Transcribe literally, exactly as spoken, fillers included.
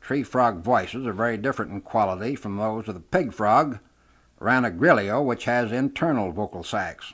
tree frog voices are very different in quality from those of the pig frog, Ranagrilio, which has internal vocal sacs.